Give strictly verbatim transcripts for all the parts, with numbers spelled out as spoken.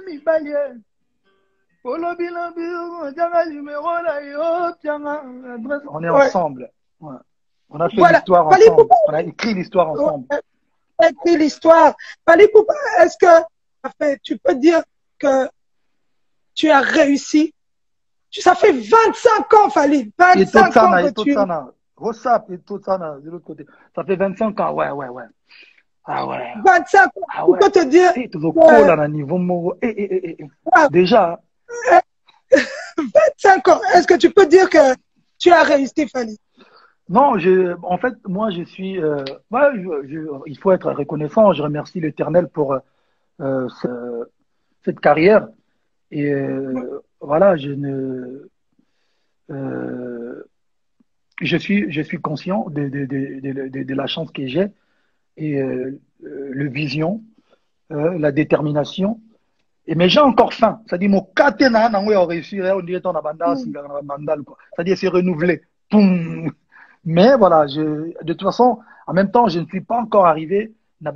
Mibalien. On est ensemble. Ouais. On a fait Voilà. l'histoire Fally ensemble. Poupa. On a écrit l'histoire ensemble. On a écrit l'histoire. Fally Poupa, est-ce que enfin, tu peux dire que tu as réussi? Ça fait vingt-cinq ans, Fally. vingt-cinq ans que tu... WhatsApp et tout ça, de l'autre côté. Ça fait vingt-cinq ans, ouais, ouais, ouais. Ah ouais. vingt-cinq ans. Ah ouais. Tu peux te dire. Et tout le col à un niveau. Eh, eh, eh, eh. Ouais. Déjà. vingt-cinq ans. Est-ce que tu peux dire que tu as réussi, Fally? Non, je, en fait, moi, je suis. Euh, ouais, je, je, il faut être reconnaissant. Je remercie l'Éternel pour euh, ce, cette carrière. Et euh, voilà, je ne. Euh, je suis, je suis conscient de, de, de, de, de, de la chance que j'ai et euh, le vision, euh, la détermination. Et mais j'ai encore faim. C'est-à-dire, mon catena, on réussi, on dirait qu'on a bandal, quoi. C'est-à-dire, c'est renouvelé. Poum. Mais voilà, je, de toute façon, en même temps, je ne suis pas encore arrivé. Je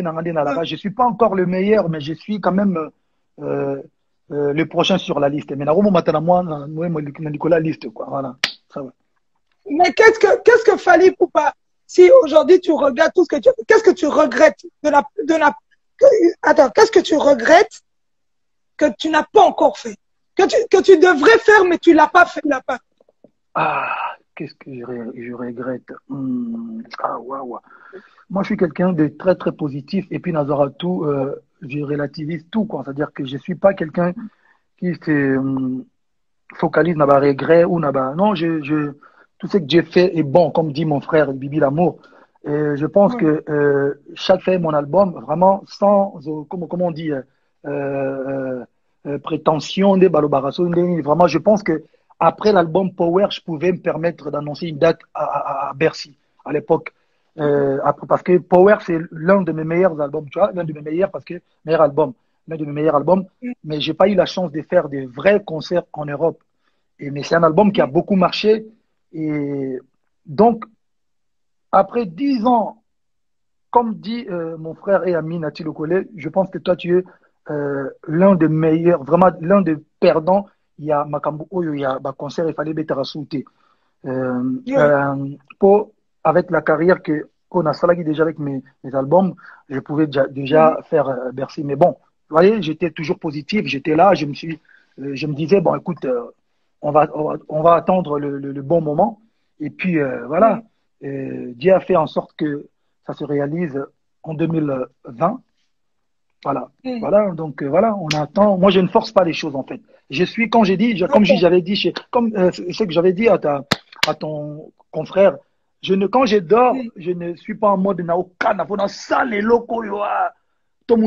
ne suis pas encore le meilleur, mais je suis quand même euh, euh, le prochain sur la liste. Mais moi, Nicolas liste, quoi. Voilà, ça va. Mais qu'est-ce que qu'est-ce que Fally Poupa? Si aujourd'hui tu regardes tout ce que tu, qu'est-ce que tu regrettes de la de la que, attends, qu'est-ce que tu regrettes que tu n'as pas encore fait, que tu que tu devrais faire mais tu l'as pas fait, tu l'as pas. Ah, qu'est-ce que je, je regrette? Hum, ah ouais ouais. Moi je suis quelqu'un de très très positif et puis Nazara tout, euh, je relativise tout quoi. C'est-à-dire que je suis pas quelqu'un qui se hum, focalise dans les regrets ou dans non je je tout ce que j'ai fait est bon, comme dit mon frère Bibi Lamour. Et je pense que euh, chaque fait mon album, vraiment sans, euh, comment, comment on dit, euh, euh, euh, prétention, des balobarasso, vraiment, je pense que après l'album Power, je pouvais me permettre d'annoncer une date à, à, à Bercy à l'époque. Euh, après, parce que Power, c'est l'un de mes meilleurs albums, tu vois, l'un de mes meilleurs, parce que meilleur album, l'un de mes meilleurs albums, mais j'ai pas eu la chance de faire des vrais concerts en Europe. Et, mais c'est un album qui a beaucoup marché. Et donc, après dix ans, comme dit euh, mon frère et ami Nati Lokole, je pense que toi, tu es euh, l'un des meilleurs, vraiment l'un des perdants. Il y a Makambu Oyo, il y a un concert, il fallait mettre à sauter. Euh, euh, pour, avec la carrière que on a salagi déjà avec mes, mes albums, je pouvais déjà, déjà faire euh, Bercy. Mais bon, vous voyez, j'étais toujours positif, j'étais là, je me suis, euh, je me disais, bon, écoute, euh, on va, on va, on va attendre le, le, le bon moment. Et puis, euh, voilà, euh, Dieu a fait en sorte que ça se réalise en deux mille vingt. Voilà. Mm. Voilà. Donc, euh, voilà, on attend. Moi, je ne force pas les choses, en fait. Je suis, quand j'ai dit, je, comme j'avais dit, chez, comme euh, ce que j'avais dit à, ta, à ton confrère, je ne, quand je dors, mm. je ne suis pas en mode naoka, na fona sale loko yoa. Non,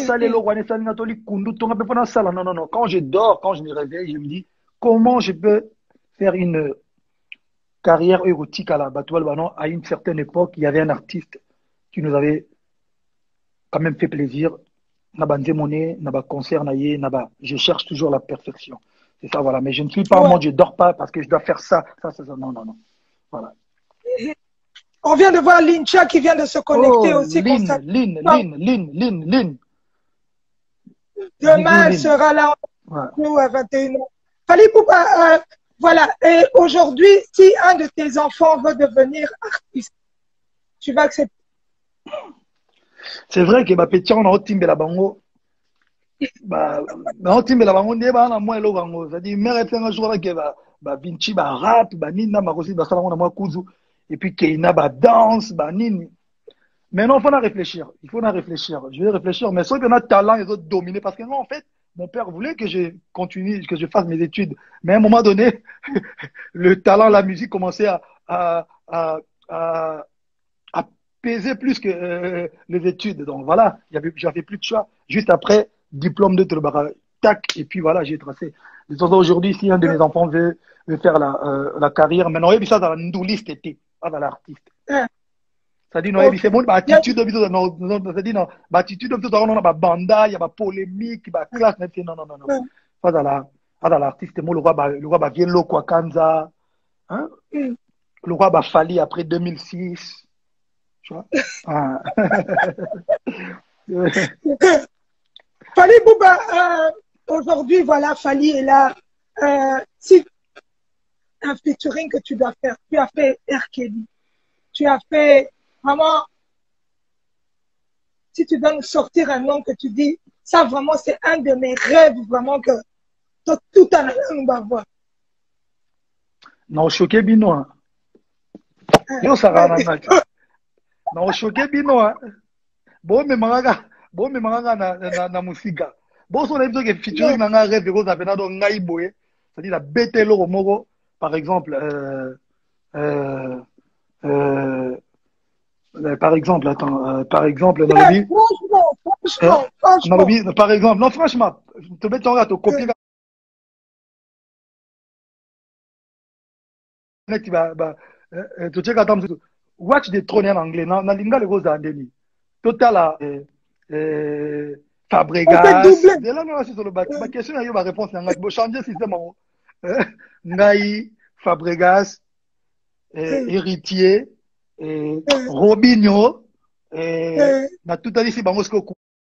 non, non. Quand je dors, quand je me réveille, je me dis, comment je peux faire une carrière érotique à la Batoile Banon. À une certaine époque, il y avait un artiste qui nous avait quand même fait plaisir. Naba Nzemone, Naba concert, naye, Naba. Je cherche toujours la perfection. C'est ça, voilà. Mais je ne suis pas en mode, je dors pas parce que je dois faire ça, ça, ça, ça. Non, non, non. Voilà. On vient de voir Lincha qui vient de se connecter oh, aussi. Lynn, Lynn, Lynn, Lynn, Lynn, Lynn. Demain, elle sera là, ouais. Nous, à vingt et une heures. Fally Poupa, euh, voilà. Et aujourd'hui, si un de tes enfants veut devenir artiste, tu vas accepter. C'est vrai que ma petit on a otimbe la bango. Bah, on otimbe la bango ne ba na moi lo bango. Ça dit mère fait un jour que ba ba binchi ba rap, ba nina ma kosi ba sala na moi kuzu et puis Keina ba danse, ba nini. Mais non, il faut en réfléchir. Il faut en réfléchir. Je vais réfléchir. Mais ceux qui ont un talent, ils ont dominé. Parce que moi, en fait, mon père voulait que je continue, que je fasse mes études. Mais à un moment donné, le talent, la musique commençait à, à, à, à, à peser plus que euh, les études. Donc voilà, j'avais plus de choix. Juste après, diplôme de Trebara, tac, et puis voilà, j'ai tracé. De toute façon, aujourd'hui, si un de mes enfants veut, veut faire la, euh, la carrière, maintenant, il y a ça dans la liste, pas dans l'artiste. C'est-à-dire, non, c'est bon, l'attitude, c'est-à-dire, non, l'attitude, on a banda, il y a polémique, il y a classe, non, non, non, non. Pas dans la, pas dans l'artiste, moi, le roi, le roi, vient l'eau, Kanza, hein? Le roi, va Fally après deux mille six. Tu vois? Fally Poupa, aujourd'hui, voilà, Fally est là. Euh, si un featuring que tu dois faire, tu as fait R. Kelly, tu as fait vraiment, si tu dois nous sortir un nom que tu dis, ça vraiment, c'est un de mes rêves, vraiment, que tout, tout en nous va voir. Non, choqué bino. Hein. Yo, ça va, non, choqué bino. Hein. Bon, mais maraga, bon, mais maraga na, na, na musica. Bon, son épisode qui est featuring dans un rêve, parce que ça fait dans Ngaïboé. C'est-à-dire, la bête et l'eau moro, par exemple, euh, euh, euh, euh, par exemple, attends, euh, par exemple, dans le vie. Franchement, franchement, euh, franchement. Dans le vie, par exemple, non, franchement, te mets ton gars, te copier. Tu vas, bah, tu check attends, watch the throne en anglais, na, na linga le goza andeni. Total, euh, euh, Fabregas. De là, nous, sur le bac. Ma question, il y a une réponse. Il faut changer le système. Ngaï, Fabregas, Héritier, Robinho, na tout à l'heure, c'est Bangosko.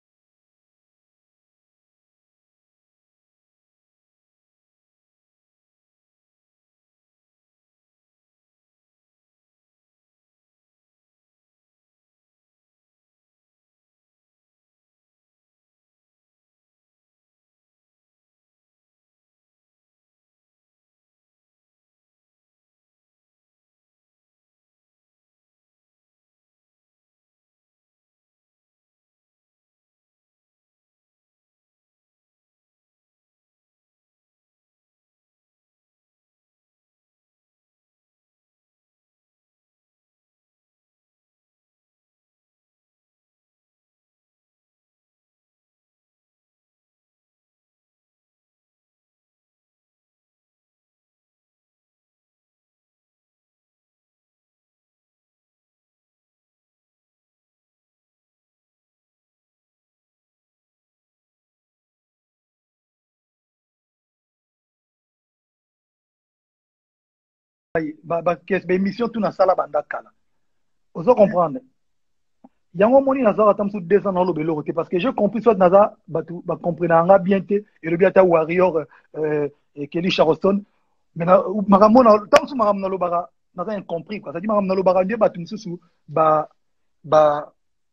Ba, ba, qu'est-ce, ba, émission, tout na sala bandakala. Vous comprendre. Il y a un moment où nous avons fait deux ans dans le bélo, parce que j'ai compris soit nous avons compris bien et le bien Warrior et Kelly Charleston. Mais maramona tant que maramona lo bara, nous avons compris quoi. C'est-à-dire maramona lo bara ndiye batum susu ba ba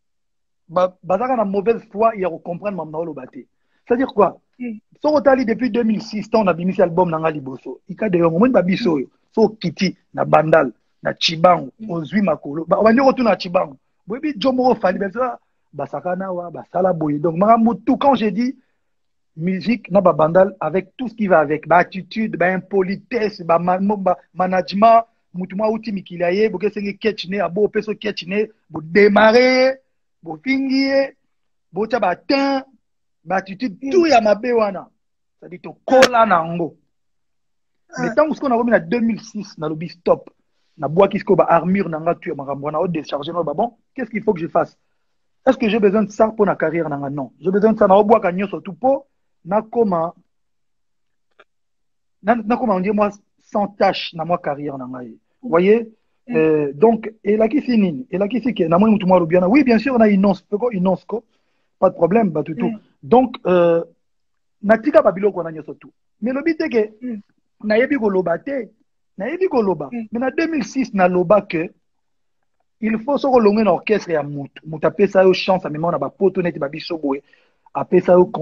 ba bazaka na mauvaise foi il y a comprendre maramona lo baté. C'est-à-dire quoi? So otali depuis deux mille six on a bimisi album na ngali boso. Ika de yo ba biso yo. So kiti na bandal na chibango ozwi makolo. Ba wandi retourner na chibango. Oui, Jomo Fally, Basakana, Basala Boye. Donc, tout quand j'ai dit musique, na bandal avec tout ce qui va avec, bah, attitude, bah, impolitesse, bah, bah, management, mutuma outi mikilaye, boke senge ketchine, abo peso ketchine, bo démarrer, bo fingier, bo cha ba tin, bah, attitude, tout ya mabe wana. Ça dit to kola nango. Mais tant qu'on a remis en deux mille six, dans le lobby stop, na bois qui se ba armure nanga tu ma rambo na haute décharger no bon qu'est-ce qu'il faut que je fasse est-ce que j'ai besoin de ça pour ma carrière nanga non j'ai besoin de ça na bois kanyo surtout pour na comment na, na comment on dit moi sans tâche na moi carrière nanga vous voyez euh, donc et là qui finit et là qui c'est que na moi mutu moi bien oui bien sûr on a innonce peko innonce ko pas de problème bah tout tout donc euh, na tika babilo ko na nyo surtout mais le but est que na yebi ko lobate na yebi ko loba mais en deux mille six na loba que il faut se relonger un orchestre ya mutu mutu apesa yo chance amema na ba poto neti ba biso boye apesa yo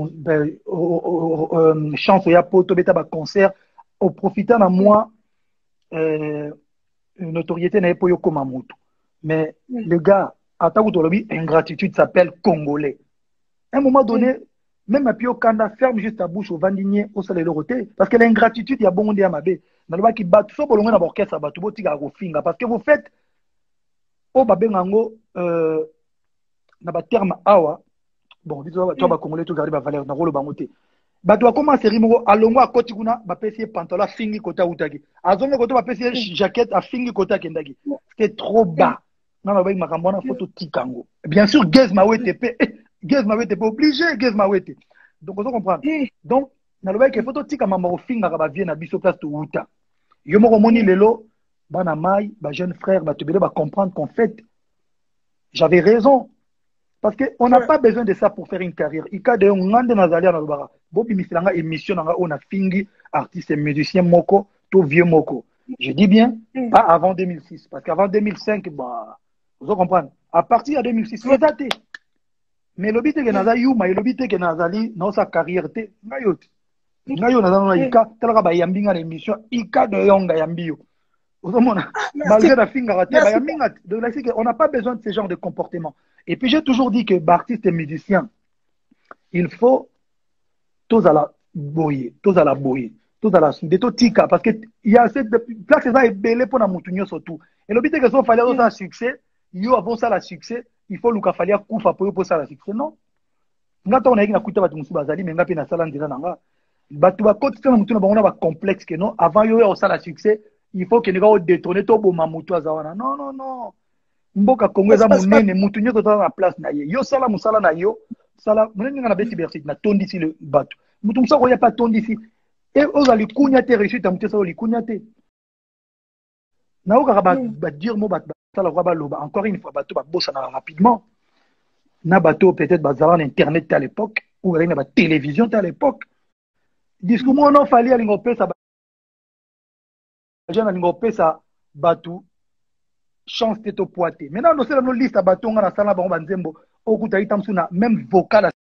chance ya poto beta ba concert au profitant na moi euh, une notoriété na po yo comme mutu mais les gars ataku to lobi ingratitude s'appelle congolais à un moment donné même à Pio Kanda ferme juste ta bouche au vandinier au soleil de roté parce que l'ingratitude il y a bon monde à mabé na loba ki bat so bolonga na orchestre ba to botika ko finga parce que vous faites au babengango euh na ba terme awa bon dis toi ba congolais to garder ba valeur na rolo bangote ba to commencer rimo alongo akoti kuna ba pesi pantalon fingi kota utaki azonga kota ba pesi jaquette a fingi kota kendaki c'était trop bas na ba makambo na photo tikango bien sûr Gez Mawete pe Gez Mawete pas obligé Gez Mawete donc on comprend donc na loba ke photo tika mama ofinga ka ba vie na biso place to uta yo moko moni lelo bana mai ba jeune frère ba tebele ba comprendre qu'en fait j'avais raison Parce qu'on n'a pas besoin de ça pour faire une carrière. Il y a des gens qui ont Bobi Misilanga émission on a fini artiste et musicien moko, tout vieux moko. Je dis bien, pas avant deux mille six. Parce qu'avant deux mille cinq, bah, vous comprenez. À partir de deux mille six, c'est ça. Mais le but est que Naza Yuma, le but est que Nazali, dans sa carrière, Nayot. Nayo Naza Ika, Talga Bayambinga l'émission, Ika de Yonga Yambio. Malgré la finger, on n'a pas besoin de ce genre de comportement. Et puis j'ai toujours dit que artiste et musicien, il faut tous à la boyer, tous à la boyer, tous à la souder, tous tika, parce qu'il y a cette place qui est belle pour la montagne surtout. Et le but est que si on fallait avoir un succès, il y a avant ça le succès, il faut le faire coup pour pour ça le succès. Non. Nga on a eu na kuta batu musu bazali mais nga pe na sala ndira nanga. Batu ba côté na mutu na bango na ba complexe que non, avant yo ya ça le succès, il faut que nous détourner tout bon mamutu azawana. Non non non. Mboka Congo za munene mutu nyoto ta na place na ye. Yo sala musala na yo, sala munene na beti bersit na tondi si le bateau. Mutu msa ko ya pas tondi si. Et ozali kunya te réussite mutu sa oli kunya te. Na oka ba ba dire mo ba sala ko ba loba encore une fois bateau ba bossa na rapidement. Na bateau peut-être ba zala internet à l'époque ou na ba télévision à l'époque. Discours mo non fallait alingo pesa ba jeune alingo pesa bateau chance de te poiter. Maintenant, nous sommes dans liste à bâton, on a la banque banzembo, au coup d'ailleurs, tamsuna, même vocal à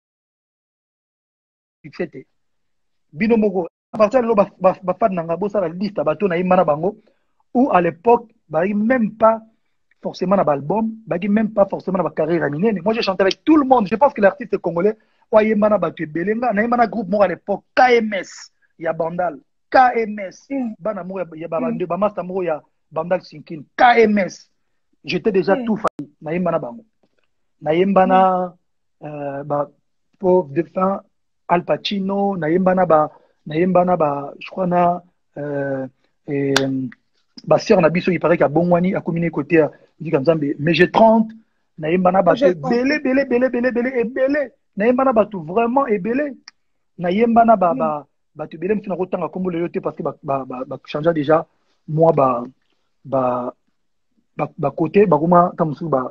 succès. Binomogo, à partir de là, bafad nangabo, ça la liste à bâton, na imana bango, ou à l'époque, bah, même pas forcément dans l'album, bah, même pas forcément dans la carrière aminée. Moi, j'ai chanté avec tout le monde. Je pense que l'artiste congolais, ouais, imana batu belenga, na imana groupe, moi, à l'époque, K M S, il y a Bandal, K M S, Banamo, il y a Babande, Bamastamo, il y a Bandal Sinkin, K M S. J'étais déjà mm. tout failli. Naïmbana bango. Naïmbana, mm. euh, bah, pauvre défunt, Al Pacino, Naïmbana, bah, Naïmbana, bah, je crois, na, euh, et, bah, sœur Nabiso, il paraît qu'à Bongwani, à communé côté, dit comme ça, mais j'ai trente, Naïmbana, bah, belé, belé, belé, belé, belé, et belé. Naïmbana, bah, tout vraiment, et belé. Naïmbana, bah, bah, bah, tu belé, m'fina autant à combo le yoté parce que, bah, bah, bah, changeait déjà, moi, bah, bah, bah côté bah comment tamsu bah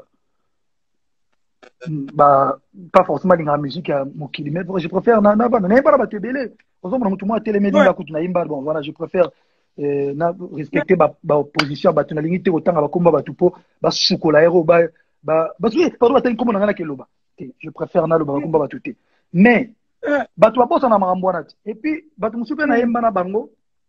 bah pas forcément dans la musique à mokili mais je préfère na na na pas ba tebele aux hommes mutu moi télémédie la kutu na imba bon voilà je préfère euh, na respecter ba ba opposition ba tuna limite autant ba komba ba tupo ba sukola hero ba ba ba oui pardon ba comme na keloba je préfère na lo ba komba ba tuté mais ba tu bossa na marambo na et puis ba tu musu pe na imba na bango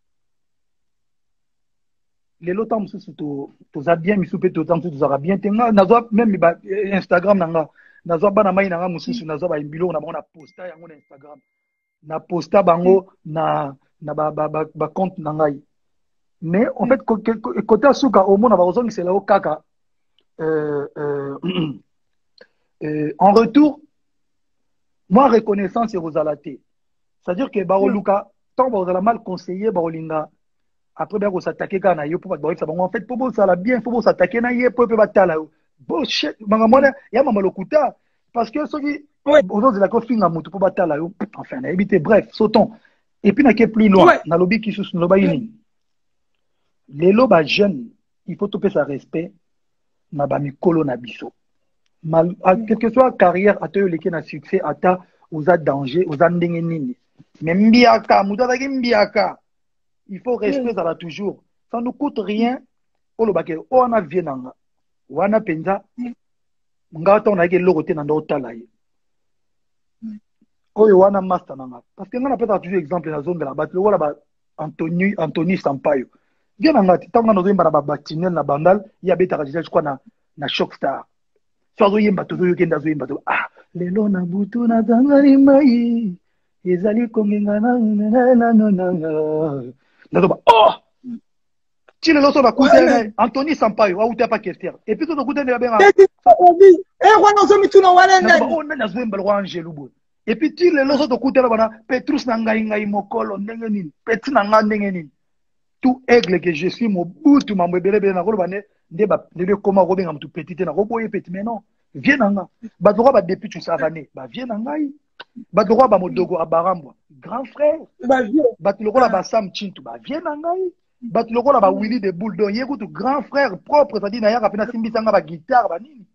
les lots mususu to toza bien misupe to tant to zara bien tenga nazo même ba Instagram nanga nazo bana mai nanga mususu nazo ba imbilo na bona posta yango na Instagram na posta bango na na ba ba ba, ba compte nanga mais en fait côté suka au monde ba ozongi c'est là au kaka euh, euh, euh, en retour moi reconnaissance et rosalate c'est-à-dire que ba luka tant ba ozala mal conseiller ba olinga après bien qu'on s'attaquer quand na yo pour ba ça bon en fait pour ça la bien faut s'attaquer na ye pour ba tala bullshit manga mona ya mama lokuta parce que ceux qui aujourd'hui la cofinga mutu pour ba tala yo enfin na éviter bref sautons et puis na qui plus loin na lobby qui sous loba yini les loba jeunes il faut toper sa respect na ba mikolo na biso mal quel que soit carrière à te leki na succès ata aux a danger aux a ndenge nini même mbiaka mutu azaki mbiaka il faut rester mm. là toujours. Ça ne coûte rien. Oh, le baquet, on a vienanga. On a penza. Ngata on a gagné l'autre dans d'autres talaï. Oh, on a master nanga. Parce que on a peut-être toujours exemple dans la zone de la bataille. Voilà, Anthony, Anthony Sampaio. Bien nanga, tant qu'on a nos embara batinel na bandal, il y a bêta je crois na na shock star. Soit zo yemba to zo yenda zo yemba to. Ah, lelo na butu na tangani mai. Ezali kongenga na na na na na. Oh! Tu le lances à Anthony Sampaio, ou t'as pas question. Et puis, tu as coûté de la bien. Et puis, tu le lances à côté de la Petrus Nangaï Mokolo, Nengenin, Petri Nanga Nengenin. Tout aigle que je suis, mon bout, tu m'as bébé, bien à Robane, de comment Robin am tout petit, na Roboye petit, mais non. Viens Nanga. Badora, bah, depuis tu savané, bah, viens Nangaï. Badora, bah, Modogo, à Barambo. Grand frère. Bat le rôle à Bassam Chintu, bah viens nangai. Bat le rôle à Willy de Bouldon, yégo tout grand frère propre, c'est-à-dire Naya Rapina Simbi Sanga ba guitare, ba nini.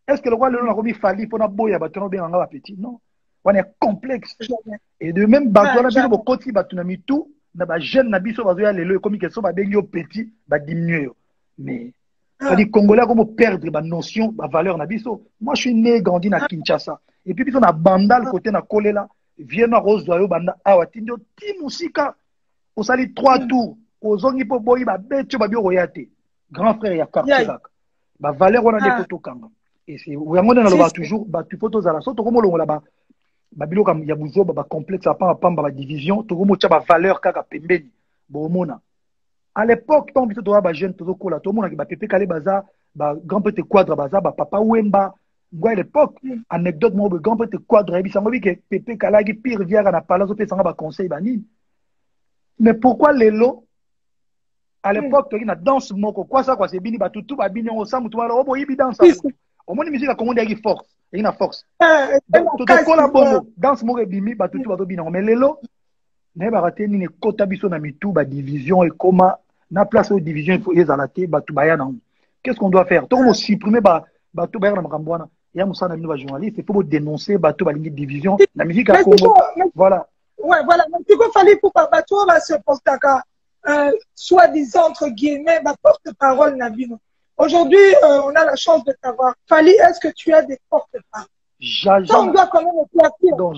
Est-ce que le roi Léon a remis Fali pour boya batono bien en petit? Non. On est complexe. Et de même, batono bien au côté batunami tout, na ba jeune na biso bazoya lelo comme que so ba bengi au petit, ba diminuer. Mais ça dit Congolais comme perdre ba notion, ba valeur na biso. Moi je suis né grandi na Kinshasa. Et puis biso na bandal côté na Kolela, Viena Rose doyo banda awa tindio timusika. Au sali trois tours, aux ongi po boyi ba betcho ba bio royate. Grand frère ya quartier kaka. Ba valeur on a des photos kanga. Et c'est vraiment dans le toujours bah tu photos à la sorte comme on là-bas ba bilo comme ya buzo ba complexe à pas ba division to mo ba valeur kaka pembeni bo mona à l'époque tant biso to ba jeune to ko la to mona ki ba pepe kale baza ba grand petit quadre baza ba papa wemba ngwa à l'époque anecdote mo ba grand petit quadre et bisango bi ke pepe kala ki pire viara na palazo pe sanga ba conseil bani mais pourquoi lelo à l'époque to na danse moko quoi ça quoi c'est bini ba tutu ba bini on samu to ba obo yibi danse au moins musique a commandé avec force et une force tout est collaboro dans ce moment bimi ba tout va bien mais lelo ne ba rater ni kota biso na mitu ba division et comment na place aux divisions il faut les alater ba tout baya na qu'est-ce qu'on doit faire tout supprimer ba ba tout baya na makambwana ya musana ni ba journaliste il faut dénoncer ba tout ba ligne division la musique à Congo voilà ouais voilà donc il fallait pour ba tout va se postaka soi-disant entre guillemets ba porte-parole na bino. Aujourd'hui, euh, on a la chance de t'avoir. Fali, est-ce que tu as des porte-parole? Ça, on doit quand même éclaircir. Donc,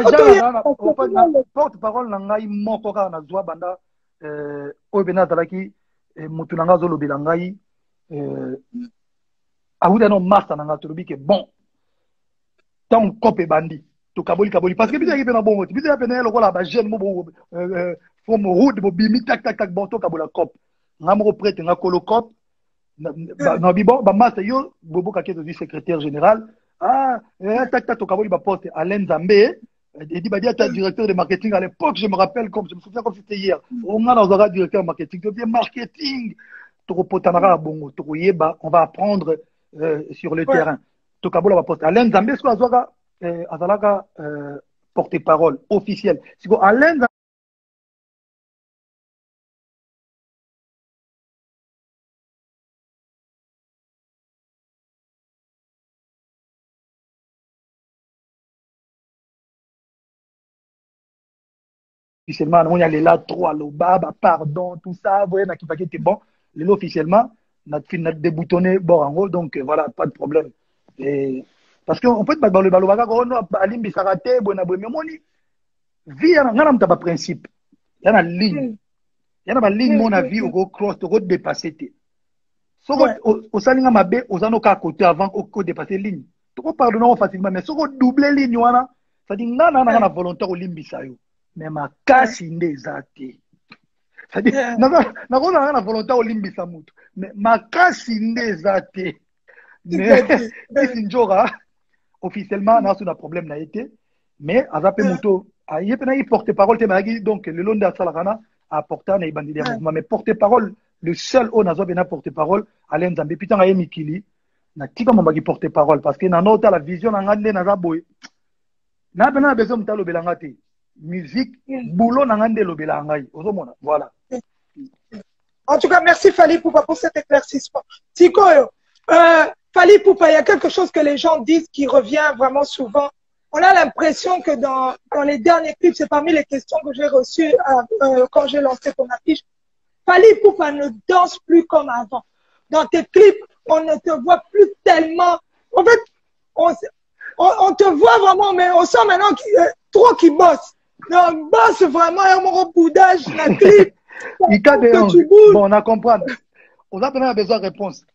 jaja, porte-parole, nangai mokoka na zwa banda, euh, obena talaki, mutunanga zolo belangai, euh, aouda no masta nanga tolobi ke bon, tant kopé bandi, to kaboli kaboli, parce que bisa yipe na bongo, bisa yipe na yelo la ba jeune mo bo, euh, from road bo bimi tak tak tak bon to kabola kop, ngamo prête nga kolo kop. Non, bon, bah, master, yo, Bobo Kaketo du secrétaire général. Ah, tac, tac, au il poste Alain Zambé. Il dit, bah, dit, directeur de marketing à l'époque, je me rappelle, comme, je me souviens comme c'était hier. On a dans un directeur de marketing. Tu dis, marketing. On va apprendre euh, sur le ouais. terrain. Tokabolo va poster. Alain Zambé, ce qu'on a porte-parole officiel. Si Alain Zambé, officiellement, on y a les là, trois, le baba, pardon, tout ça, vous voyez, qui va être bon. Les officiellement, notre fin, notre déboutonné, bon, en gros, donc voilà, pas de problème. Et, parce qu'on peut pas dans le ballon, on a Alim Bissarate, Bona Boemoni. Vie, il y a un principe. Il y a une ligne. Il y a une ligne, mon avis, au cross, au dépasser. Au salinga mabe, aux anoka à côté avant au dépasser ligne. Tu peux pardonner facilement, mais si on double ligne, ça dit, non, non, non, on a volontaire au limbisayo. Mais ma casse n'est athée. C'est-à-dire, n'a pas la volonté au limbisa mutu. Mais ma casse n'est athée. Mais, c'est une jora. Officiellement, on a un problème n'a été. Mais, à Zapé Muto, il y a un porte-parole, donc, le long de la Salarana, a apporté un bandit mouvement. Mais porte-parole, le seul on a besoin porte-parole, Alain Zambé, putain, il y a Mikili, n'a pas besoin de porte-parole. Parce que, dans notre la vision, on a besoin n'a besoin de belangate. Musique, boulot n'angande lo belangai. Voilà. En tout cas, merci Fali Poupa pour cet éclaircissement. Tikoyo, euh, Fali Poupa, il y a quelque chose que les gens disent qui revient vraiment souvent. On a l'impression que dans, dans les derniers clips, c'est parmi les questions que j'ai reçues euh, quand j'ai lancé ton affiche. Fali Poupa ne danse plus comme avant. Dans tes clips, on ne te voit plus tellement. En fait, on, on, on te voit vraiment, mais on sent maintenant qu'il euh, trop qui bosse. Donc, bosse vraiment un mon boudage, la clip. Il bon, on a compris. On a besoin de réponse.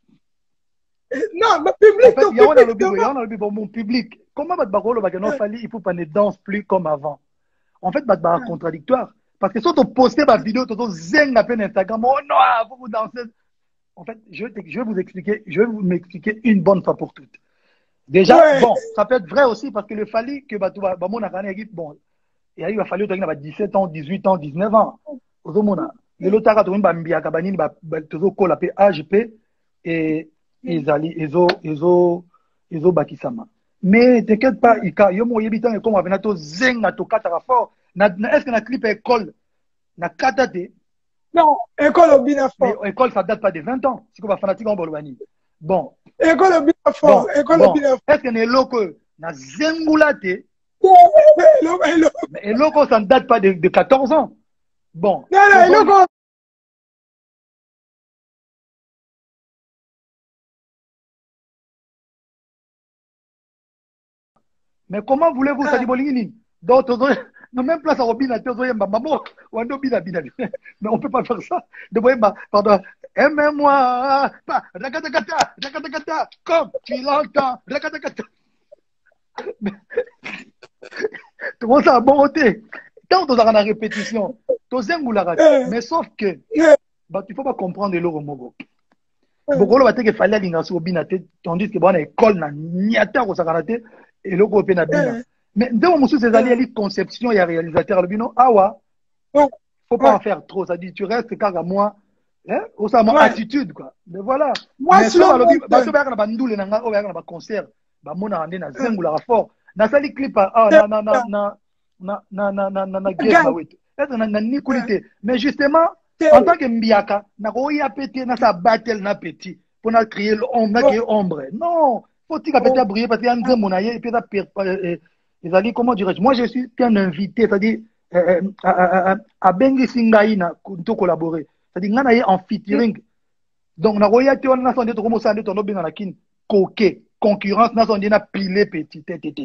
Non, mais public, en fait, il y a un lobby, il y a un lobby pour mon public. Comment Batbaro, il faut pas ne danse plus comme avant. En fait, Batbaro contradictoire. Parce que si on postait ma vidéo, tu as zeng à peine Instagram, oh non, faut vous danser. En fait, je vais, je vais vous expliquer, je vais vous m'expliquer une bonne fois pour toutes. Déjà, ouais. Bon, ça peut être vrai aussi parce que le Fali que Batouba, Bamon a gagné, bon, il a fallu que dix-sept ans, dix-huit ans, dix-neuf ans. Le lotara to mbambi akabani ba tozo kola pe A G P et ezali ezo ezo ezo bakisama. Mais t'inquiète pas, ika yo mo yebitan e comme avena to zenga to katara fort. Na est-ce que na clip école na katate? Non, école obina fort. Mais école ça date pas de vingt ans. C'est comme fanatique en Bolwani. Bon. École de bien fort. École de bien fort. Est-ce que Eloko, na Zengulate, mais Eloko, ça ne date pas de, de quatorze ans. Bon. Non, non, Eloko. Mais comment voulez-vous, ça dit Bolingini? Donc, non, même place à Robina, maman, ou un Obina, mais on ne peut pas faire ça. De pardon, aime-moi, rakatakata, rakatakata, comme tu l'entends, rakatakata. Tout le monde a bon côté. Tant que tu as la répétition, tu as mais sauf que, bah, il ne faut pas comprendre le Romogo. Beaucoup de gens fallait aller au Binate, tandis que bon école na niata au sakarate et le groupe na bina. Mais dans mon sous ces alliés, les conception et réalisateur le bino, ah ouais, faut pas en faire trop. Ça dit tu restes car à moi, hein, au ça mon attitude quoi. Mais voilà. Moi mais ça le bah ça ba na bandule na nga, au ba na concert, ba mona ande na zengula fort. Na sali clip ah na na na na na na na na na na game ba wet. Est na na ni qualité. Mais justement en tant que Mbiaka, na roya pété, na sa battle na petit, pour na créer l'ombre, na créer ombre. Non, faut-il qu'à pété briller parce qu'il y a un grand monaïe et puis ça perd. Les alliés, comment dirais-je? Moi, je suis un invité, c'est-à-dire à Bengi Singaï na to collaborer. C'est-à-dire nga na ye en featuring. Donc na roya te on na sonde to comme ça de ton obin na kin coquet, concurrence na sonde na pilé petit.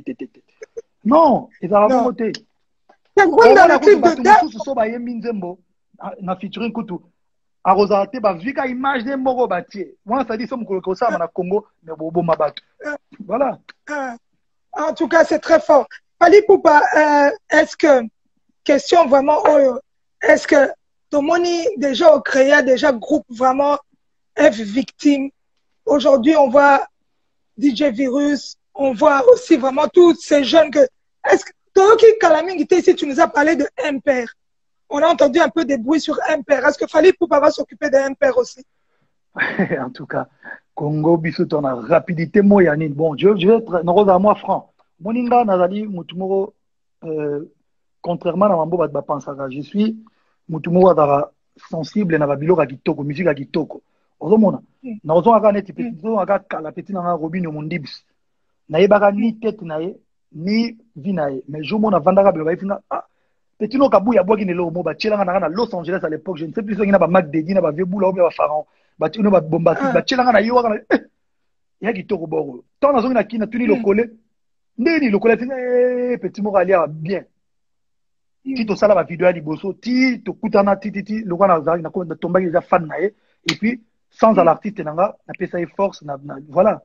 Non, ils ont la beauté. C'est quoi dans le clip de dance? Na featuring kutu arosate ba vika image de moko batie moi ça dit ça moko ko ça na Congo mais bobo mabato voilà. En tout cas c'est très fort. Fally Ipupa, euh, est-ce que question vraiment oh, est-ce que Tomoni déjà au créa déjà groupe vraiment F victime aujourd'hui on voit D J Virus on voit aussi vraiment tous ces jeunes que est-ce que Toyoki Kalaming ici tu nous as parlé de Imper. On a entendu un peu des bruits sur Imper. Est-ce que Fally Ipupa va s'occuper de Imper aussi? En tout cas, Congo, Bissot, on a rapidité moyenne. Bon, je, je vais être à moi franc. Moninga, Nazali, Moutumoro, euh, contrairement à Mambo Bapansaka, je suis Moutumoro sensible à Babilo Gitoko, musique à Gitoko. Ozomona, Nazo Aga Neti Petit, Aga Kala Petit Nanga Robin Mondibs. Naïbaga ni tête naïe, ni vinaïe. Mais je m'en a Vandara Bilobaïfina. Petit no kabuya bogi ne lo mo ba tchelanga na Los Angeles à l'époque je ne sais plus ce qu'il y a ba Mac Dedi na ba vieux boula ou ba Pharaon ba tino ba bombastique ba tchelanga na yo kana ya kitoko boro tant na zongi na kina tuni lo collé ndeni lo collé eh petit mo alia bien ti to sala ba vidéo ya liboso ti to kutana ti ti ti lo kana za na ko na tomba ya fan na et puis sans à l'artiste nanga na pesa e force na voilà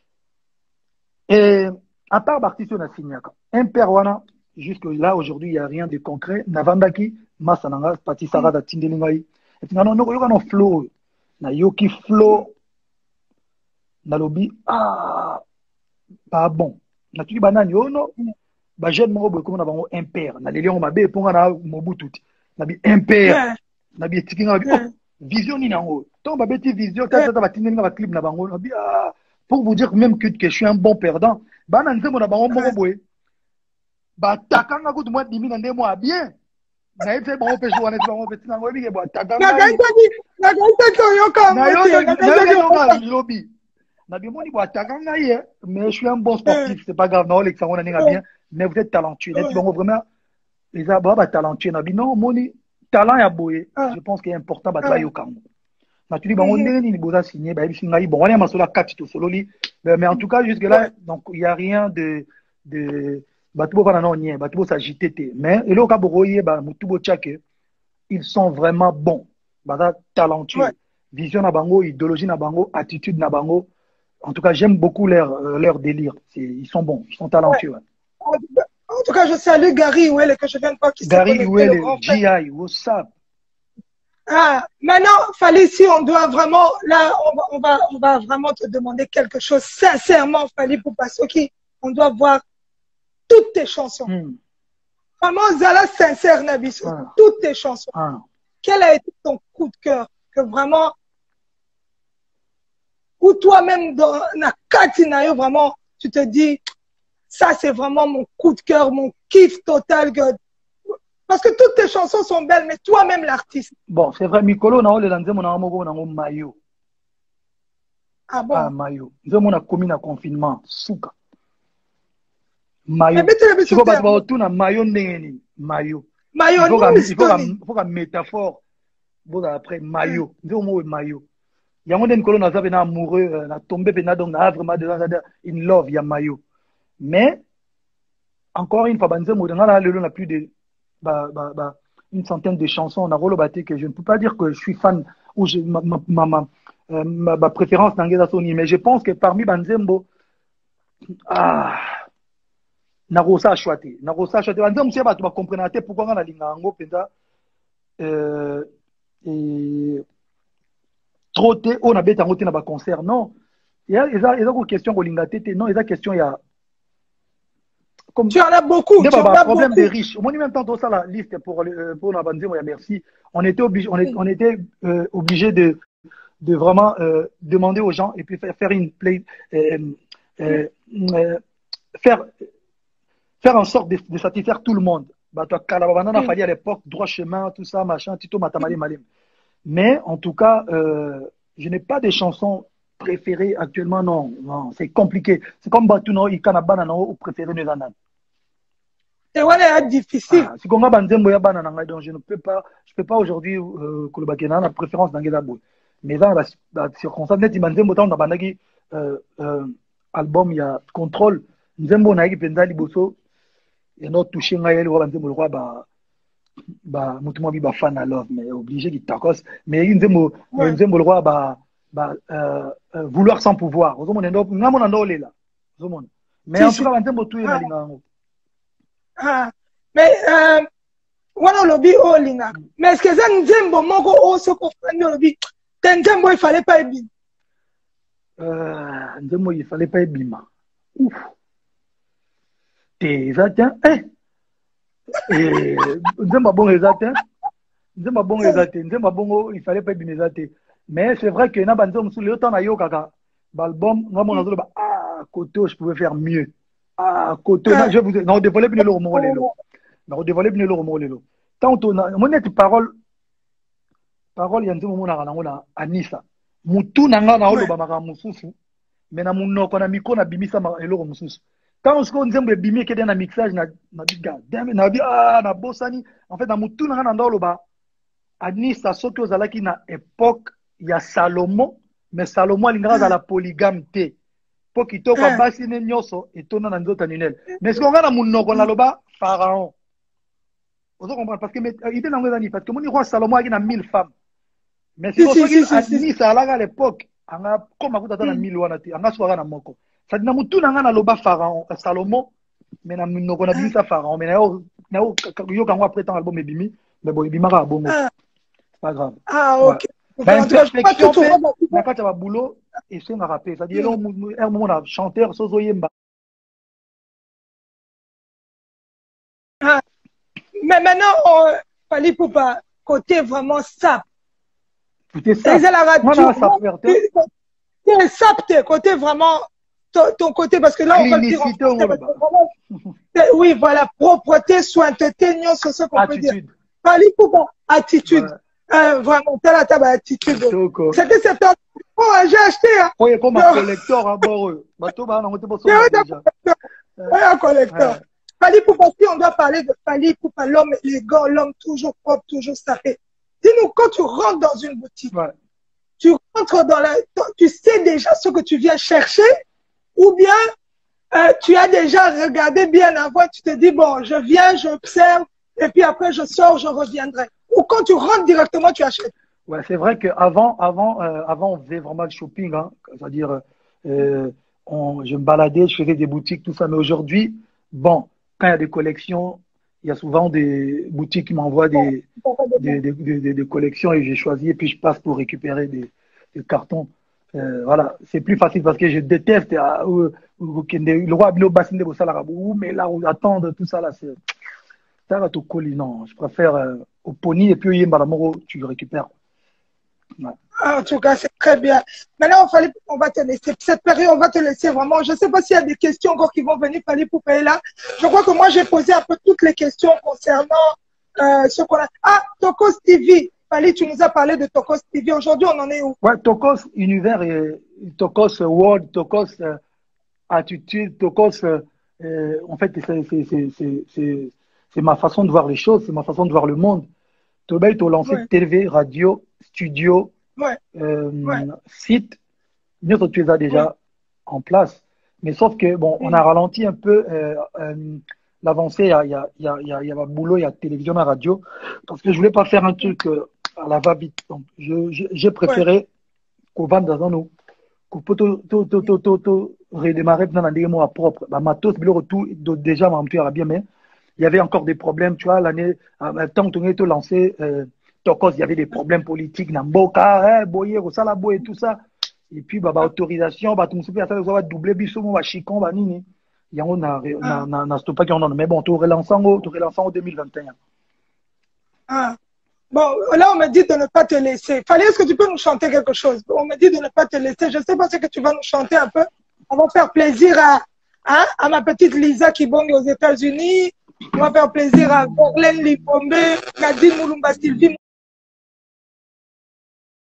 et à part l'artiste na signaka Imper wana. Jusque là, aujourd'hui, il n'y a rien de concret. Navandaki, Masananga, Pati Sarada, Tindelingai. Et puis, non, non, non, flow. Na yoki flow. Na lobby, ah, pas bon. Na tu dis, banane, yo, non. Ba jeune, mon robe, comme on a un Imper. Na les lions, ma bé, pour na Mobutu. Na bi Imper. Na bi tiki, na bi, oh, vision, ni na ho. Tant, ba bêti vision, quand ça va tindelinga, va clip, na bango. Na bi, ah, pour vous dire même que je suis un bon perdant. Banane, c'est mon abango, mon robe. Bah takanga kutu mwa dimi na ndemo a bien na ite bon pe jouer na bon petit na ngobi ke bo takanga na gaita ni na gaita to yo ka na yo na yo na lobby na bi moni bo takanga hier mais je suis un bon sportif c'est pas grave na Alex on a bien mais vous êtes talentueux net bon vraiment les aba ba talentueux na bi non moni talent ya boye je pense qu'il est important ba yo kango na tu dis bon on est ni boza signé ba bisinga bon on est masola quatre to solo li mais en tout cas jusque là donc il y a rien de de Batubo va non nie, Batubo s'agiter, mais et là au Caboroye, bah Mutubo Tchake, ils sont vraiment bons, bah talentueux, ouais. Vision na bango, idéologie na bango, attitude na bango. En tout cas, j'aime beaucoup leur euh, leur délire. Ils sont bons, ils sont talentueux. Ouais. Ouais. En tout cas, je salue Gary Ouel que je viens de voir qui s'est Gary Ouel, G I, what's up? Ah, maintenant, Fally, si on doit vraiment, là, on va, on va, on va vraiment te demander quelque chose sincèrement, Fally, pour passer, ok, on doit voir toutes tes chansons. Mm. Vraiment, Zala sincère, Nabiso. Ah. Toutes tes chansons. Ah. Quel a été ton coup de cœur? Que vraiment, ou toi-même, dans la Katinayo, vraiment, tu te dis, ça, c'est vraiment mon coup de cœur, mon kiff total. Que... Parce que toutes tes chansons sont belles, mais toi-même, l'artiste. Bon, c'est vrai, Mikolo, on a le mon amour, on a maillot. Ah bon? Ah, mayo. Nous avons a commis un confinement. Souka. Mayo. Mais mettez le Il faut pas tout na mayo n'engeni. Mayo. Mayo, Il faut nous, il faut Tony. il faut qu'un métaphore. Bon après mayo. Nous avons mayo. Il y a un monde qui est amoureux, na tombé, donc na vraiment in love, il y a mayo. Mais encore une fois, on a plus de bah, bah, bah, une centaine de chansons. On a rolobaté que je ne peux pas dire que je suis fan ou je, ma, ma, ma, ma, euh, ma, ma préférence dans Sony, mais je pense que parmi Banzembo, ah, Narosa a choisi. Narosa a choisi. Banzembo, tu vas comprendre pourquoi on a l'ingango, euh, et trop té, on a bêta roté dans le concert. Non, il y a une question au lingate, non, il y a une question, il y a. Comme, tu en as beaucoup. Tu en as problème beaucoup. Des riches. Au même temps, ça la liste pour pour la Banzembo, merci. On était obligé, on, est, on était euh, obligé de de vraiment euh, demander aux gens et puis faire, faire une play, euh, euh, euh, faire faire en sorte de, de satisfaire tout le monde. Bah, toi, Kalababana, a fallu à l'époque, droit chemin, tout ça, machin, Tito Matamali Malim. Mais, en tout cas, euh, je n'ai pas de chansons préférées actuellement, non, non, c'est compliqué. C'est comme Batuno, Ikanabana, non, ou préféré Nezanan. C'est vraiment difficile. Si on a Banzembo, donc je ne peux pas, je peux pas aujourd'hui, euh, Kolobakena, la préférence dans Gedabou. Mais dans la, la circonstance, net, Banzembo, dans Banagi, euh, euh, album, il y a Contrôle, Nzembo, Naïki, Penda, Liboso, et notre touché, Ngaïel, Banzembo, le roi, bah, bah, Moutouma, bah, fan à love, mais obligé d'y tacos. Mais Nzembo, Nzembo, le roi, bah, bah, euh, euh, vouloir sans pouvoir. Vous avez un peu là. Mais en tout cas, Nzembo, tout est dans l'Ingango. Ah, mais, euh, voilà, lobby, oh, Linga. Mais est-ce que ça, Nzembo, Moko, oh, ce qu'on fait, lobby, Nzembo, il fallait pas être bim. Euh, Nzembo, il fallait pas être bim. Ouf. T'es, ça, tiens, eh. Et, Nzembo, bon, les atteints. Nzembo, bon, les atteints. Nzembo, bon, il fallait pas être bim, les atteints. Mais c'est vrai que, n'a pas Nzembo, sous le temps, na yo, kaka, l'album, moi, mon azolo, bah, ah, côté, je pouvais faire mieux. Ah, côté, je vous ai, non, dévoilé, bien, le remords, les lots. Non, dévoilé, bien, le remords, les lots. Tant on a, mon net parole, parole, il y a un moment où on a Anissa. Moutou nanga na olo bamaka mususu. Mais na munoko na miko na bimisa ma eloko mususu. Quand on se dit Nzembo bimi ke na mixage na na biga. Dame na bi ah na bosani. En fait na moutou nanga na ndolo ba Anissa soki ozalaki na époque ya Salomon, mais Salomon alingaka za la polygame te. Po kitoko basi ne nyoso etona na nzota ninel. Mais ce qu'on a na munoko na loba pharaon. Vous comprenez parce que il était dans les parce que mon roi Salomon a mille femmes. Mais si vous avez à l'époque, on a comme à dans mille wana ti, on a soara na moko. Ça dit na mutu na nga loba pharaon Salomon, mais na munoko na bimisa pharaon, mais na yo na yo yo quand on prétend album ebimi, mais bon ebima ka bongo. C'est pas grave. Ah OK. Ben perfection na kata ba boulot et c'est na rapper, ça dit là un moment na chanteur sozo yemba. Mais maintenant, euh, Fally Ipupa, côté vraiment sap. Côté sap. C'est la radio. C'est sap, côté vraiment, ton, ton côté, parce que là, on va le dire en français, vraiment, oui, voilà, propreté, sointeté, nion, c'est ce qu'on peut dire. Fally Ipupa, attitude. Voilà. Euh, vraiment, telle à table, attitude. C'était cette oh, j'ai acheté. Hein. Oui, comme un collector, hein, bon, bateau, bah, on était pas déjà. Oui, un collector. Fally Ipupa, si on doit parler de Fally Ipupa, l'homme élégant, l'homme toujours propre, toujours sapé. Dis-nous, quand tu rentres dans une boutique, ouais. tu rentres dans la, tu sais déjà ce que tu viens chercher, ou bien euh, tu as déjà regardé bien avant, tu te dis, bon, je viens, j'observe, et puis après je sors, je reviendrai. Ou quand tu rentres directement, tu achètes. Ouais, c'est vrai qu'avant, avant, euh, avant, on faisait vraiment le shopping, hein, c'est-à-dire, euh, on, je me baladais, je faisais des boutiques, tout ça, mais aujourd'hui, bon, quand il y a des collections, il y a souvent des boutiques qui m'envoient des, des, des, des, des, des collections et j'ai choisi et puis je passe pour récupérer des, des cartons. Euh, voilà, c'est plus facile parce que je déteste euh, euh, le roi Abino Bassine de Bossalarabou, mais là, on attend tout ça là, c'est ça va te coller. Non, je préfère euh, au pony et puis Yembalamoro, tu le récupères. Ouais. En tout cas, c'est très bien. Maintenant, Fally, on va te laisser. Cette période, on va te laisser vraiment. Je ne sais pas s'il y a des questions encore qui vont venir, Fally Ipupa là. Je crois que moi, j'ai posé un peu toutes les questions concernant euh, ce qu'on a. Ah, Tokos T V. Fali, tu nous as parlé de Tokos T V. Aujourd'hui, on en est où? Ouais, Tokos Univers, et Tokos World, Tokos euh, Attitude, Tokos, euh, euh, en fait, c'est ma façon de voir les choses, c'est ma façon de voir le monde. Tobel, tu as lancé Ouais, T V, radio, studio, ouais, ouais, euh, site. Bien sûr, tu les as ouais. déjà en place. Mais sauf que, bon, on a Mm. ralenti un peu euh, euh, l'avancée. Il y a, il y, a, il y, a, il y a il y a boulot, il y a télévision, la radio. Parce que je voulais pas faire un truc euh, à la va-vite. Donc, je- je- j'ai Ouais. préféré qu'on vende dans un eau. Qu'on peut tout, tout, tout, tout, tout, tout redémarrer dans un mois propre. Bah, matos, le retour, déjà, ma tu bien, mais il y avait encore des problèmes, tu vois, l'année, en même temps, on était lancé, euh, Tokos, il y avait des problèmes politiques, Namboka, eh, Boye, Rosalabo et tout ça. Et puis, bah, bah, Ah, autorisation, bah, tout le monde ça va doubler, bisomo, bah, chicon, bah, nini. Il y a, on a, on a, ah, on a, on a stoppé qu'on en a. Mais bon, tu relances en, tu relances en deux mille vingt et un. ah. Bon, là, on me dit de ne pas te laisser. Fallait, est-ce que tu peux nous chanter quelque chose? On me dit de ne pas te laisser. Je ne sais pas ce que tu vas nous chanter un peu. On va faire plaisir à, hein, à ma petite Lisa qui bonge aux États-Unis. On va faire plaisir à Gorlen Lipombe, Nadine Moulumba Sylvie.